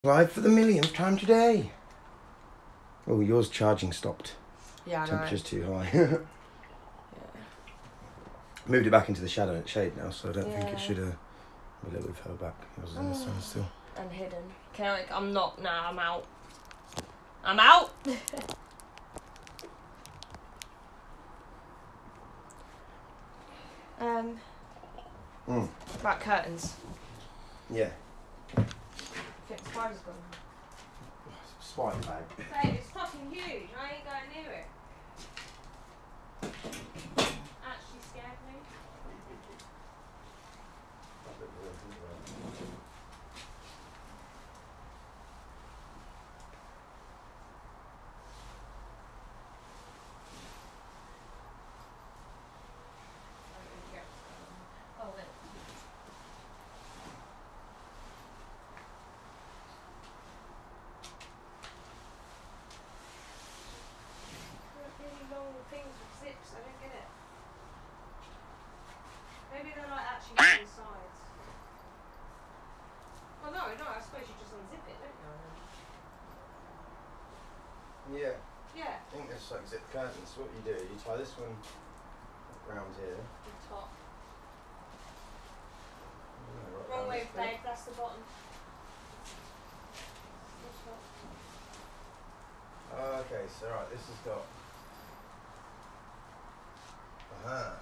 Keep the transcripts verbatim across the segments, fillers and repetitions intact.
Live for the millionth time today. Oh, yours charging stopped. Yeah, I know. Temperature's too high. Yeah. Moved it back into the shadow shade now, so I don't think Yeah. it should uh, be a little bit further back. Yours is in the sun still. And hidden. Can I, I'm not. Nah, I'm out. I'm out. um. Mm. Right, curtains. Yeah. I think the spider's gone. Spider bag. Babe, it's fucking huge. I ain't going near it. Actually scared me. Oh, wait. Really long things with zips, I don't get it. Maybe they're like actually on the sides. Well, no, no, I suppose you just unzip it, don't you? Yeah. Yeah. I think that's like zip curtains. So what you do, you tie this one round here. The top. No, right Wrong round way, this bit. babe, that's the bottom. The top. Oh, okay, so right, this has got. Aha.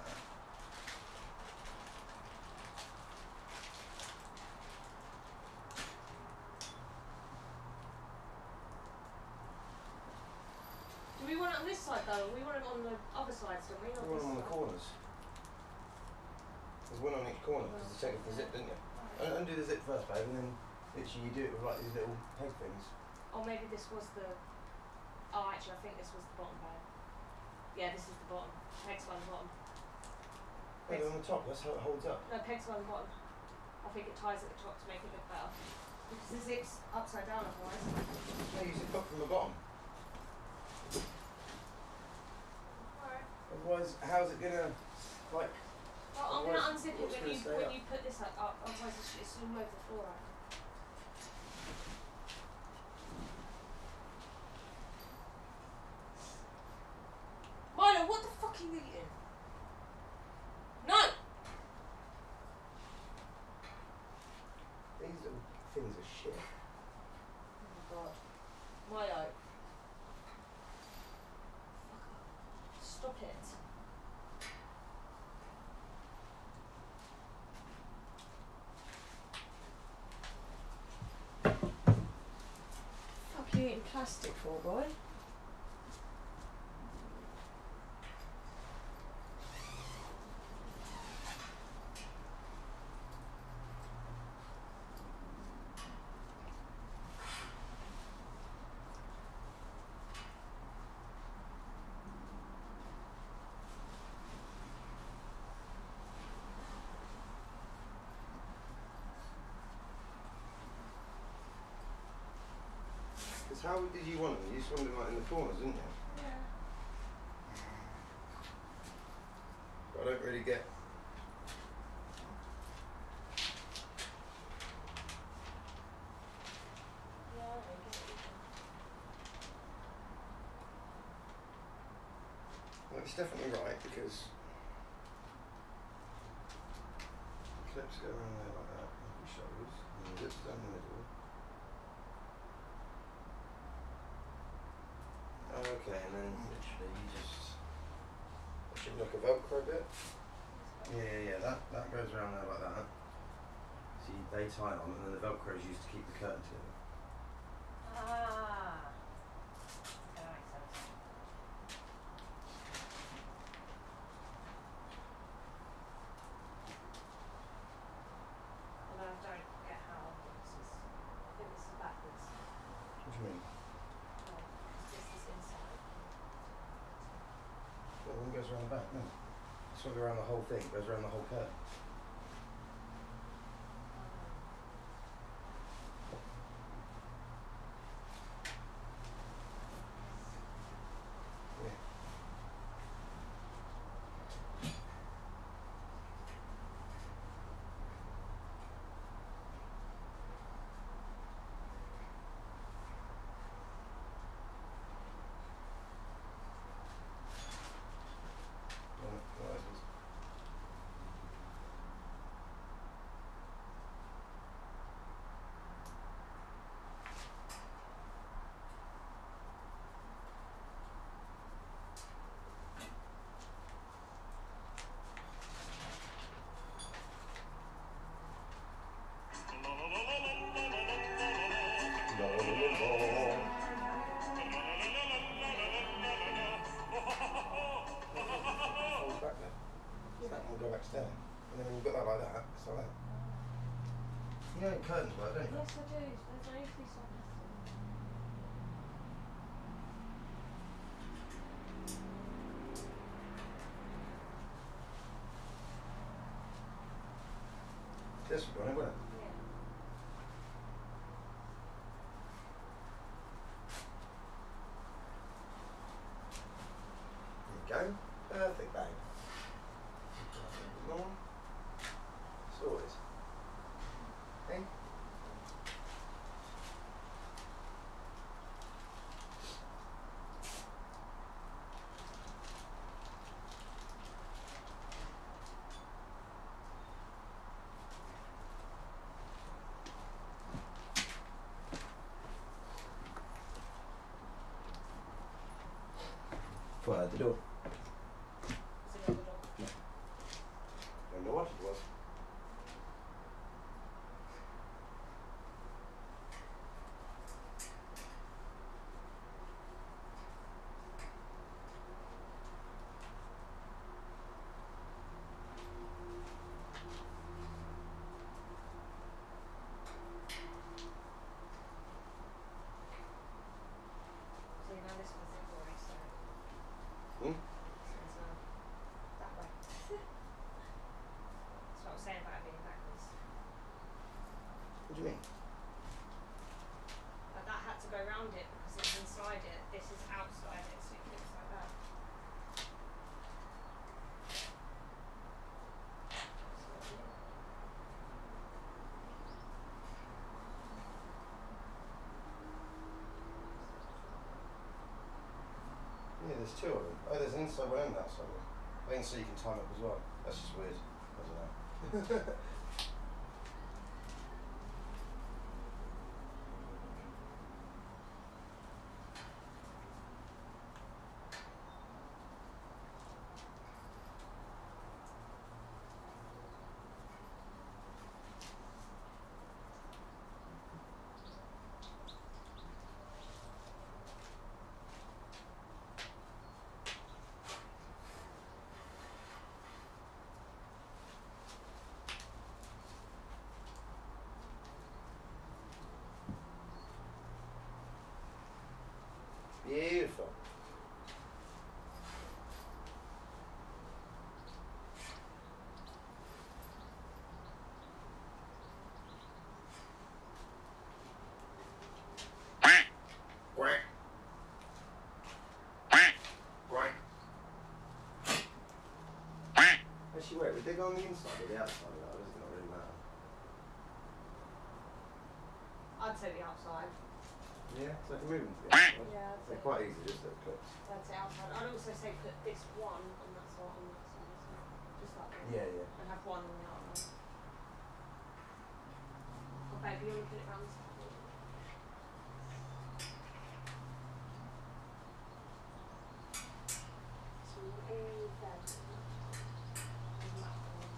Do we want it on this side though? We want it on the other sides, don't we? Not One this on the side. corners. There's one on each corner because the technical zip, didn't you? Alright. Undo the zip first, babe, and then literally you do it with like these little peg things. Or maybe this was the. Oh, actually, I think this was the bottom, babe. Yeah, this is the bottom. Pegs by the bottom. Maybe on the top, that's how it holds up. No, pegs by the bottom. I think it ties at the top to make it look better. Because the zip's upside down otherwise. No, you zip up from the bottom. Alright. Otherwise, how's it gonna, like... Well, I'm going to Otherwise, unzip it what's when gonna you stay when up? you put this up. up otherwise, it's, it's all over the floor. Right? Milo, what the fuck are you eating? No! These little things are shit. Oh my god. Milo. Stop it. Fuck you eating plastic for, boy? Because how did you want them? You just wanted them like in the corners, didn't you? Yeah. But I don't really get... Yeah, I don't get it either. Well, it's definitely right, because... the clips go around there like that, like your shoulders, and the zips down the middle. Okay, and then literally you just... It should be like a Velcro bit. Yeah, yeah, yeah, that, that goes around there like that. See, they tie on, and then the Velcro is used to keep the curtain together. Ah. Okay, that makes sense. Although I don't get how this is. I think this is backwards. What do you mean? No, this is inside. Well, one goes around the back, no. It's not around the whole thing, it goes around the whole curtain. Yeah. Folds back there. So that can go back to there. And then when you've got that like that, it's like that. You know curtains work, don't you? Yes, I do. There's only three seconds. This would run it, wouldn't it? There you go. Perfect bang. More. As always. Okay. Well, the door. It's another door. No. Don't know what it was. So you know this one's in glory, so Hmm? it's uh, that way. That's what I was saying about it being backwards. What do you mean? But that had to go round it because it's inside it. This is outside it, so it looks like that. So, Yeah, there's two of them. Oh, there's an inside one and an outside one. I think so you can time up as well. That's just weird. I don't know. Beautiful. Quack. Quack. Actually, wait, would they go on the inside or the outside of that? Or does it not really matter? I'd say the outside. Yeah, so I can move them to the outside. Yeah, I'd say. They're quite easy, just little clips. I'd say outside. I'd also say put this one on that side, on that side, as well. Just like that. Yeah, yeah. And have one on the other one. Oh, babe, you want to put it round this side? So all them. And that one.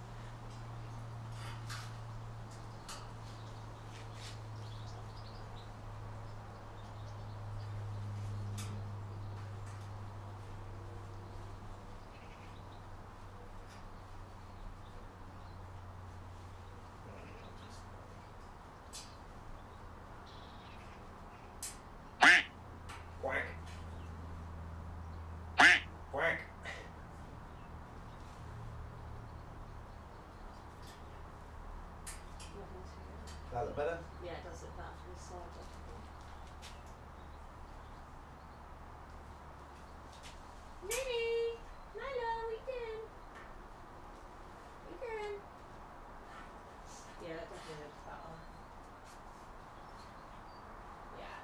Quack. Quack. Nothing to That look better? Yeah, it does look better from this side, definitely. Nini! Milo, what you doing? What you doing? Yeah, that definitely looks better. Yeah.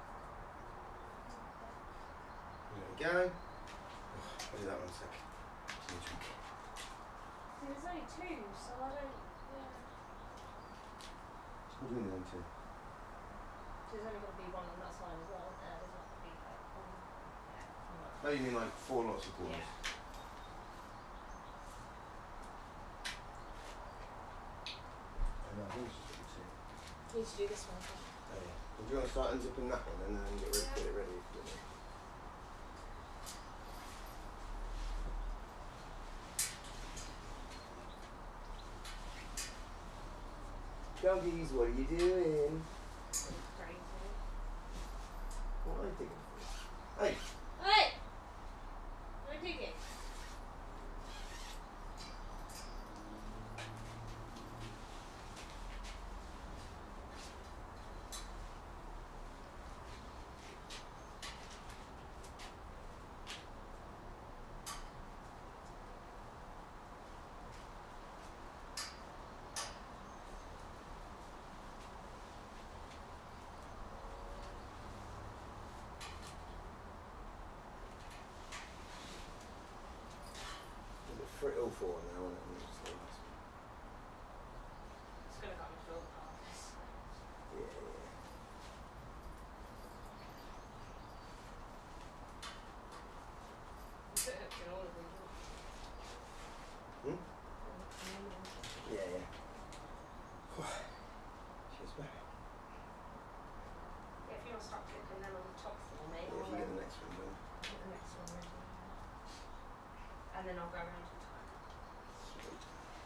There we go. I'll do that one sec. Just need to drink. See, there's only two, so I don't. Yeah. What do you mean to? There's only got to be one on that side as well, isn't there? There's not going to be like one. Yeah. I'm not- Oh, you mean like four lots of corners? Yeah. Oh, no, I think it's just got two. Need to do this one. Oh, yeah. Do you want to start unzipping that one and then get, rid- Yeah. get it ready for the Doggies, what are you doing? Crazy. What are you digging for? Hey! Hey! What are you digging? Is it three oh four now, isn't it? Just the last one. It's gonna come into all the parts. Yeah, yeah. You put hooks in all of them, Hmm? didn't you? Yeah, yeah. Cheers, baby. Yeah, if you want to start cooking them on the top for me, Yeah, if I'll you get um, the next one done. get the next one ready. And then I'll go around to the top. Sweet.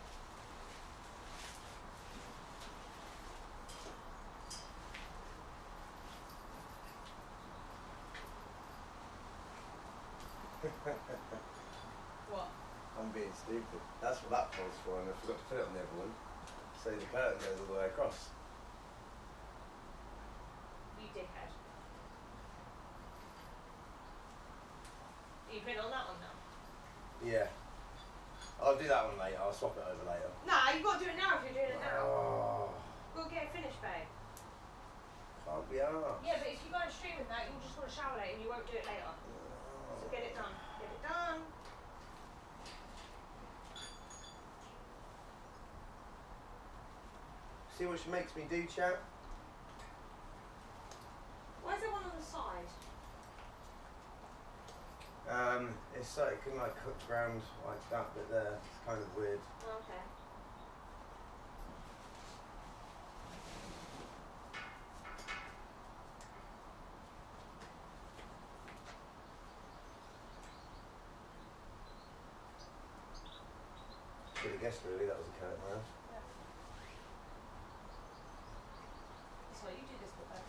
What? I'm being stupid. That's what that pole's for, and I forgot to put it on the other one. So the curtain goes all the way across. You dickhead. Are you putting it on that one now? Yeah. I'll do that one later. I'll swap it over later. Nah, you've got to do it now if you're doing it now. Oh, Go get it finished, babe. can't be arsed. Yeah, but if you go and stream with that, you'll just want to shower later and you won't do it later. So get it done. Get it done. See what she makes me do, chat? Why is there one on the side? Um, it's like, it can like cook ground like that bit there. It's kind of weird. Oh, okay. Should have guessed really that was a curtain round. So you do this bit back.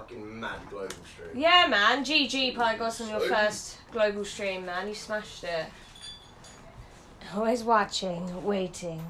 fucking mad global stream. Yeah, man. G G, Pygos, on your So- first global stream, man. You smashed it. Always watching, waiting.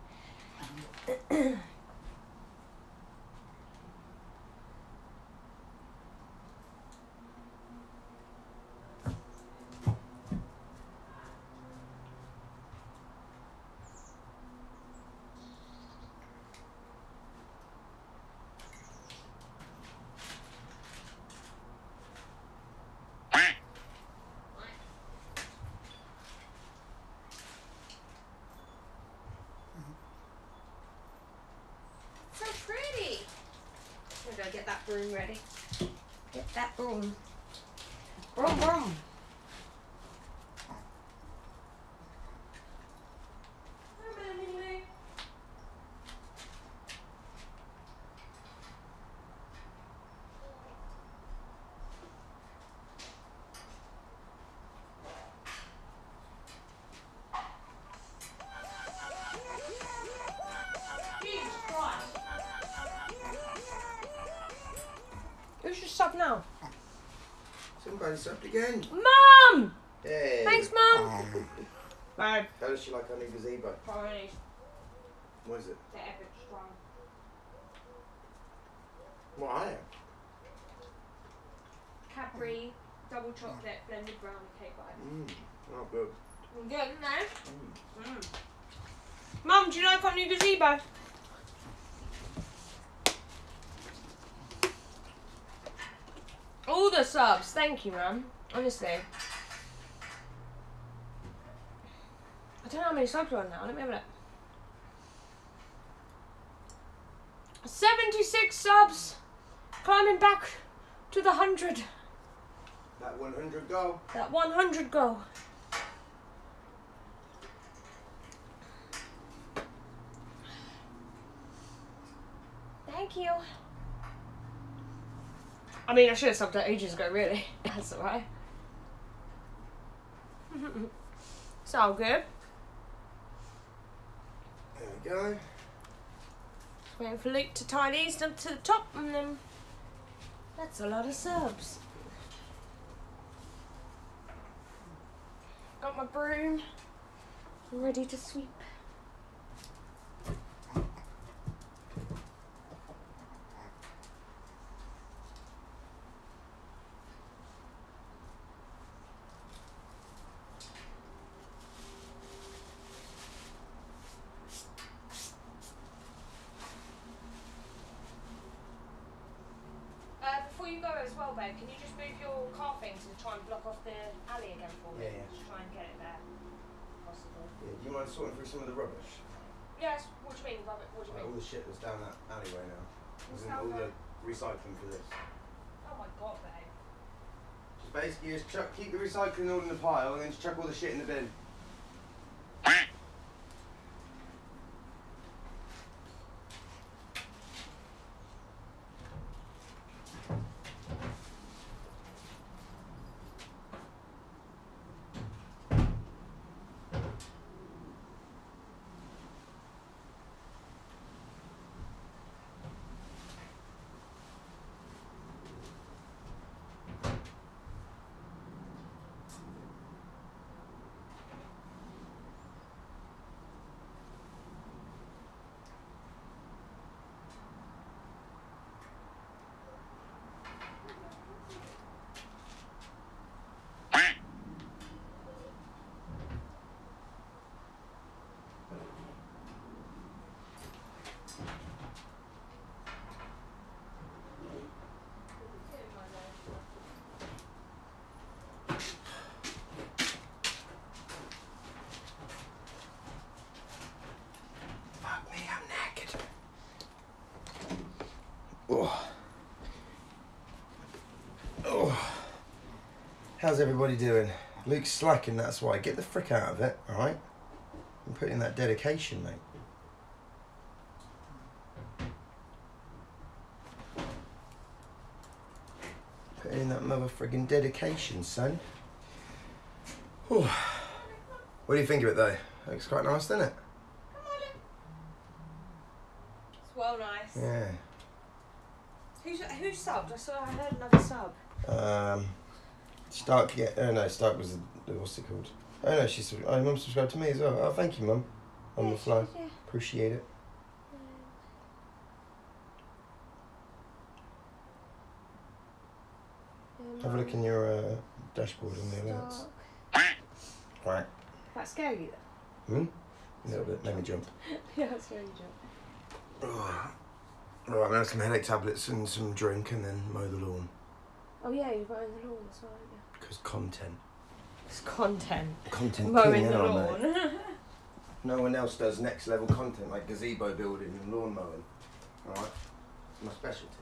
So pretty. I'm gonna get that broom ready. Get that broom. Broom, broom. Jesus Christ. Who should stop now? Somebody subbed again. Mum! Hey. Thanks, Mum. Babe. How does she like our new gazebo? Probably What is it? the epic strong. What I am? Cadbury double chocolate blended brownie cake vibe. Mmm. Oh, good. Good, isn't it? Mm. Mm. Mum, do you like our new gazebo? All the subs, thank you, Mum. Honestly. I don't know how many subs we're on now. Let me have a look. seventy-six subs! Climbing back to the one hundred. That one hundred goal. That one hundred goal. Thank you. I mean, I should have subbed that ages ago, really. That's alright. It's all good. There we go. Just waiting for Luke to tie these up to the top, and then that's a lot of subs. Got my broom ready to sweep. Uh, before you go as well, babe, can you just move your car thing to try and block off the alley again for me? Yeah, yeah. Just try and get it there, if possible. Yeah, do you mind sorting through some of the rubbish? Yes, what do you mean, Robert? What do you Like all mean? the shit that's down that alleyway now. What's As in down all there? the recycling for this. Oh my god, babe. Just basically just chuck, keep the recycling all in the pile and then just chuck all the shit in the bin. Fuck me, I'm naked. Oh. Oh. How's everybody doing? Luke's slacking, that's why. Get the frick out of it, alright? I'm putting in that dedication, mate. Putting in that mother friggin' dedication, son. Oh. What do you think of it, though? Looks quite nice, doesn't it? It's well nice. Yeah. Who's who subbed? I saw. I heard another sub. Um, Stark, yeah, oh no, Stark was the, what's it called? Oh no, she's, oh, Mum subscribed to me as well. Oh, thank you, Mum. On Yeah, the fly. yeah. Appreciate it. Um, Have a look in your uh, dashboard and the alerts. Right. That scary though. Hmm? A little bit, made me jump. Yeah, that's very jump. Oh. Right, I'm gonna have some headache tablets and some drink and then mow the lawn. Oh yeah, you're mowing the lawn as well, aren't you? Because content. It's content. Content Mowing king, the aren't lawn. they? No one else does next level content like gazebo building and lawn mowing. Alright? It's my specialty.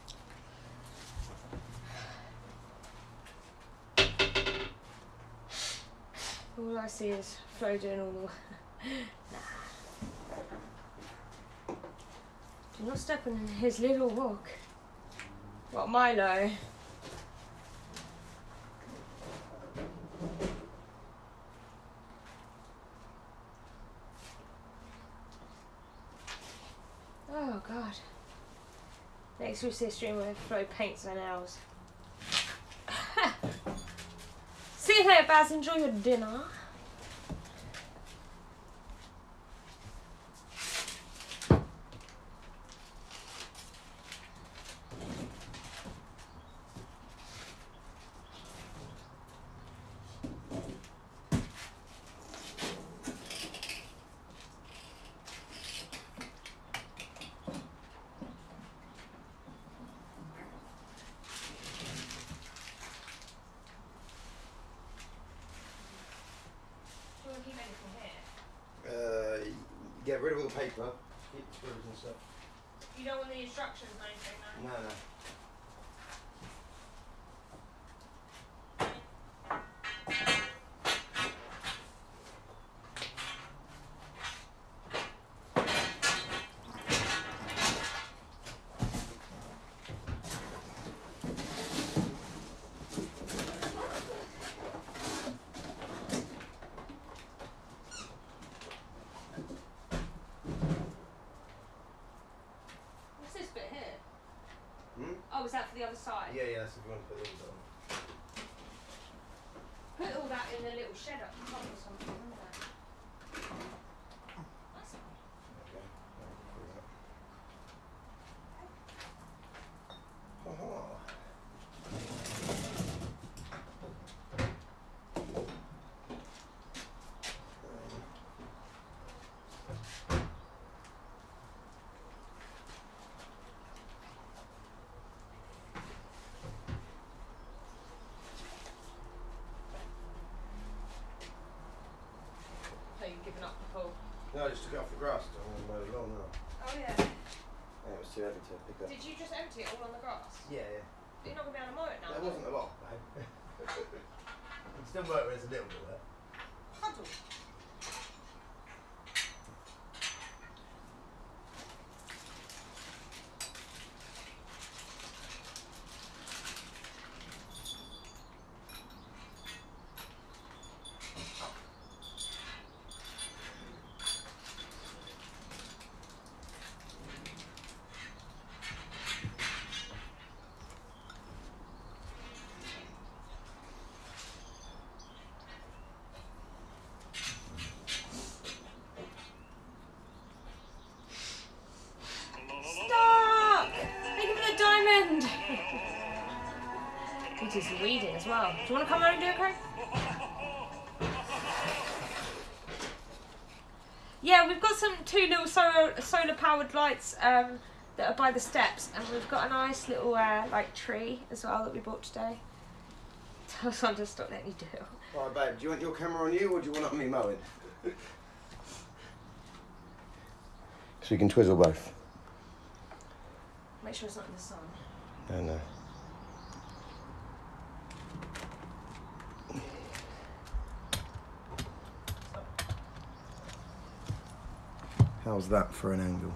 All I see is Flo doing all the work. Nah. Do not step on his little walk. What, Milo? Oh god. Next we'll see a stream where Flo paints her nails. See you later, Baz. Enjoy your dinner. Uh, get rid of all the paper. Keep the scribbles and stuff. You don't want the instructions or anything, no? No, no. What's this bit here? Hmm? Oh, is that for the other side? Yeah, yeah, that's if you want to put these on. Put all that in a little shed up top or something, isn't it? That's fine. Okay. Oh. So you've given up the pool. No, I just took it off the grass. I'm going to mow the lawn now. Oh yeah. Yeah, it was too heavy to pick up. Did you just empty it all on the grass? Yeah, yeah. You're not going to be able to mow it now. That though. wasn't a lot, though. It still work when it's a little bit wet. Puddle. Stop! Thank you for the diamond! You do some weeding as well. Do you want to come around and do it, Craig? Yeah, we've got some two little solar solar powered lights um, that are by the steps, and we've got a nice little uh, like tree as well that we bought today. Tell someone to stop letting you do it. Alright, babe, do you want your camera on you or do you want it on me mowing? So you can twizzle both. Make sure it's not in the sun. No, no. How's that for an angle?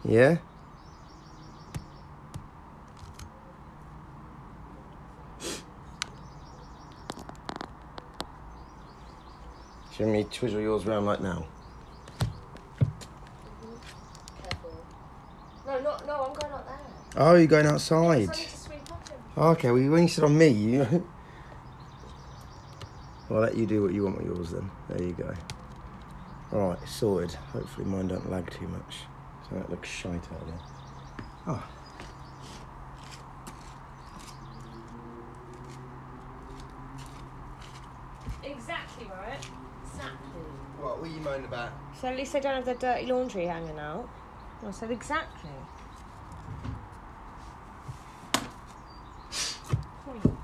Yeah? Show me twizzle yours round like now. Mm-hmm. Careful. No, not, no, I'm going up there. Oh, you're going Yeah, outside. 'cause I need to sweep up him. Okay, well, when you sit on me, you... I'll let you do what you want with yours then. There you go. All right, sorted. Hopefully mine don't lag too much. So that looks shite out there. Oh. Exactly right. Exactly. What were you moaning about? So at least they don't have their dirty laundry hanging out. I said exactly. Point.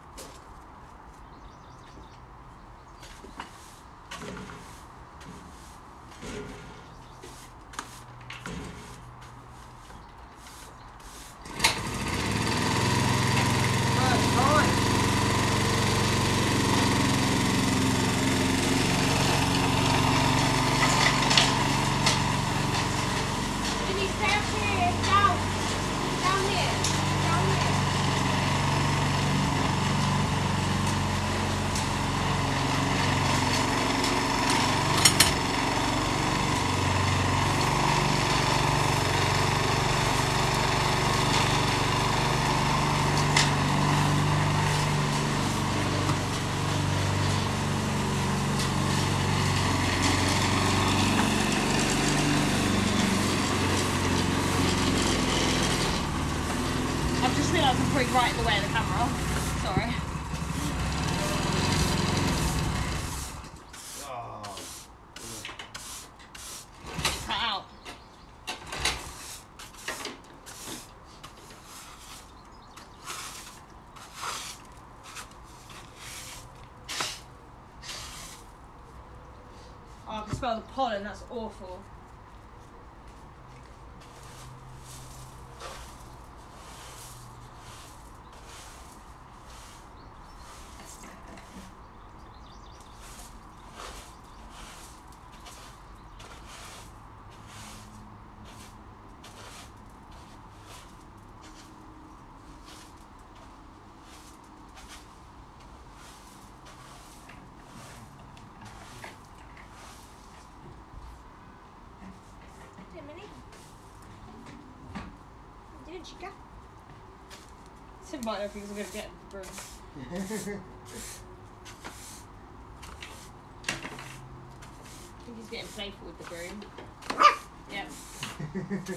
I've just realised I'm probably right in the way of the camera. Sorry. Oh. Cut out. Oh, I can smell the pollen, that's awful. Chica. Sid might know because I'm going to get the broom. I think he's getting playful with the broom. Yep.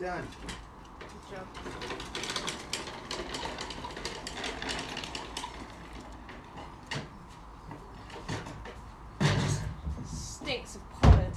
Done. Good job. Stinks of pollen.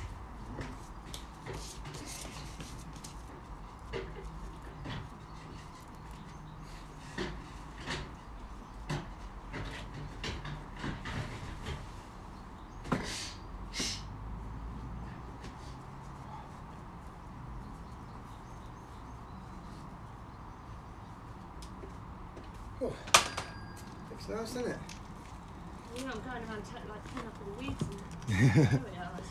Oh, looks nice, doesn't it? You know, I'm going around t- like picking up all the weeds and there we are as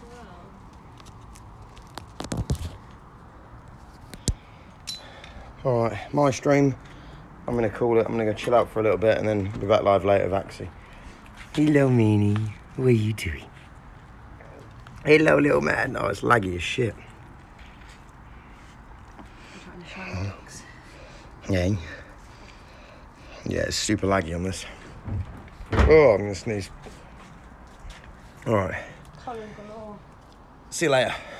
well. Alright, my stream. I'm going to call it. I'm going to go chill out for a little bit and then be back live later with Axie. Hello, Meanie. What are you doing? Hello, little man. Oh, it's laggy as shit. I'm trying to show my dogs. Yeah. Yeah, it's super laggy on this. Oh, I'm going to sneeze. Alright. Pollen galore. See you later.